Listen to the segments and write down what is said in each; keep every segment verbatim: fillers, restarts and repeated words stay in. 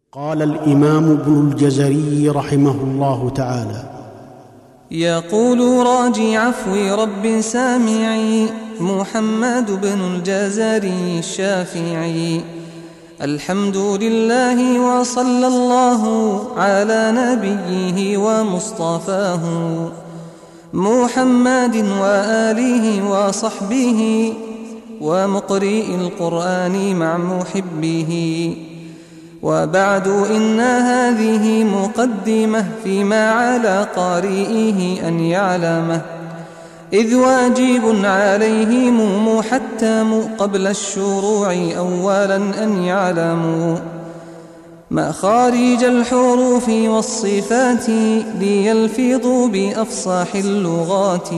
قال الإمام ابن الجزري رحمه الله تعالى: يقول راجي عفو رب سامعي محمد بن الجزري الشافعي: الحمد لله وصلى الله على نبيه ومصطفاه محمد وآله وصحبه ومقرئ القرآن مع محبه. وبعد إن هذه مقدمة فيما على قارئه أن يعلمه، إذ واجب عليهم محتم قبل الشروع أولا أن يعلموا مخارج الحروف والصفات ليلفظوا بأفصاح اللغات،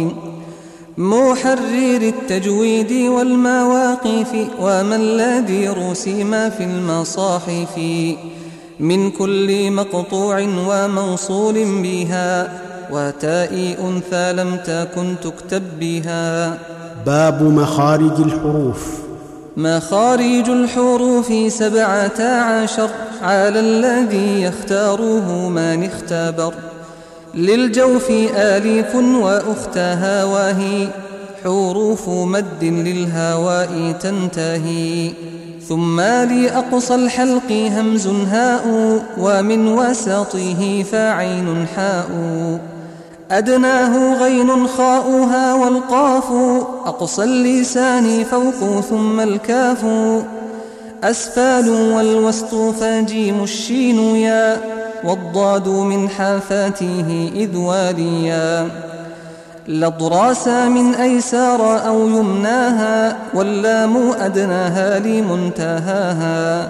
محرر التجويد والمواقف وما الذي رسم في المصاحف من كل مقطوع وموصول بها وتاء أنثى لم تكن تكتب بها. باب مخارج الحروف. مخارج الحروف سبعة عشر على الذي يختاره من اختبر، للجوف آليف وأختها وهي حروف مد للهواء تنتهي، ثم لأقصى الحلق همز هاء ومن وسطه فعين حاء، أدناه غين خاؤها والقاف، أقصى اللسان فوق ثم الكاف، أسفال والوسط فجيم الشين يا، والضاد من حافاته إذ واليا، لضراس من أيسار أو يمناها، واللام أدناها لمنتهاها،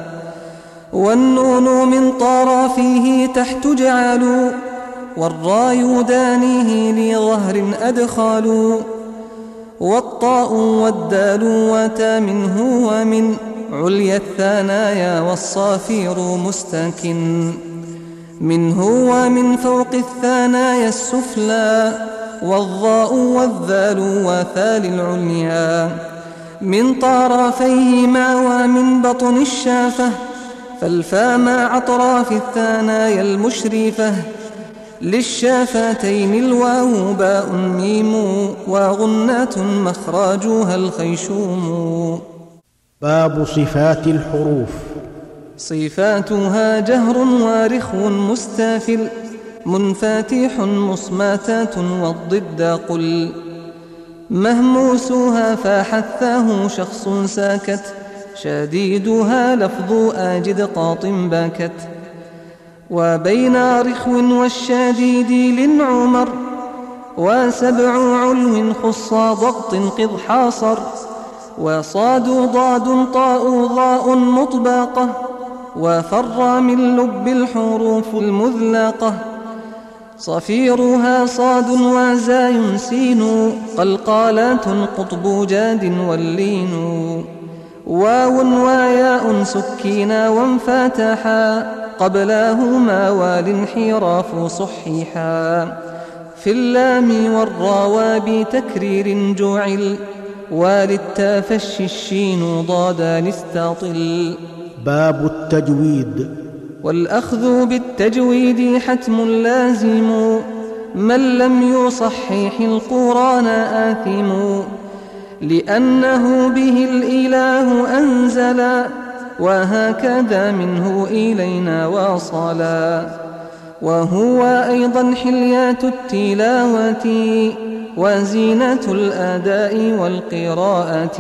والنون من طرفه تحت جعلوا، والراء دانيه لظهر أدخلوا، والطاء والدال وتا منه ومن عليا الثنايا، والصافير مستكن منه ومن فوق الثنايا السفلى، والضاء والذال وثال العليا، من طرفيهما ومن بطن الشافة، فالفاء مع أطراف الثنايا المشرفة، للشافتين الواو باء ميم، وغنة مخرجها الخيشوم. باب صفات الحروف. صفاتها جهر ورخو مستافل، منفتح مصماتات والضد قل، مهموسها فحثاه شخص ساكت، شديدها لفظ آجد قاط باكت، وبين رخو والشديد للعمر، وسبع علو خص ضغط قض حاصر، وصاد ضاد طاء ضاء مطبقة، وفر من لب الحروف المذلقة، صفيرها صاد وزاي سين، قلقالات قطب جاد واللين، واو وياء سكينا وانفتحا، قبلاهما والانحراف صحيحا، في اللام والراء بتكرير جعل، وللتافش الشين ضادا لاستطل. باب التجويد. والأخذ بالتجويد حتم لازم، من لم يصحح القرآن آثم، لأنه به الإله أنزلا، وهكذا منه إلينا وصلا، وهو أيضا حليات التلاوة وزينة الأداء والقراءة،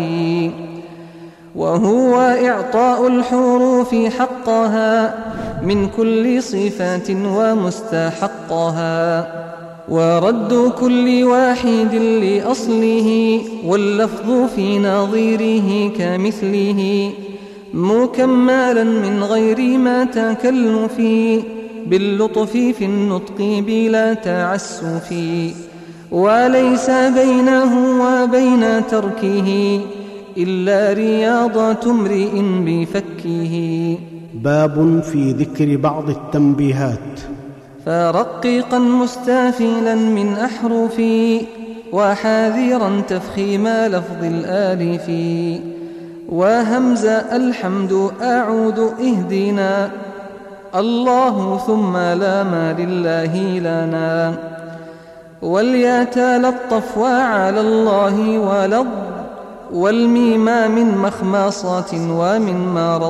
وهو إعطاء الحروف حقها من كل صفات ومستحقها، ورد كل واحد لأصله، واللفظ في نظيره كمثله، مكملا من غير ما تكلف، باللطف في النطق بلا تعسف، وليس بينه وبين تركه إلا رياضة امرئ بفكه. باب في ذكر بعض التنبيهات. فرقيقا مستافلا من أحرفي، وحاذرا تفخيم لفظ الآلف، وهمز الحمد أعود اهدنا، الله ثم لا ما لله لنا والياتا للطف وعلى الله ولض والميما من مخماصات ومن مرض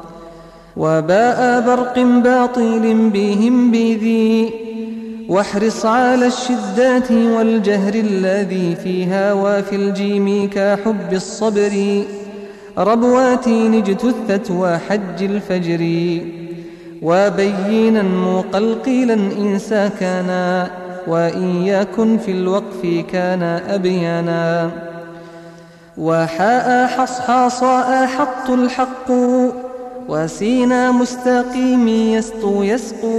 وباء برق باطل بهم بذي واحرص على الشدات والجهر الذي فيها وفي الجيم كحب الصبر ربوات اجتثت وحج الفجر وبينا مقلقلا إن ساكنا وإن يكن في الوقف كان أبينا وحاء حصحاصاء حط الحق وسينا مستقيم يسطو يسقو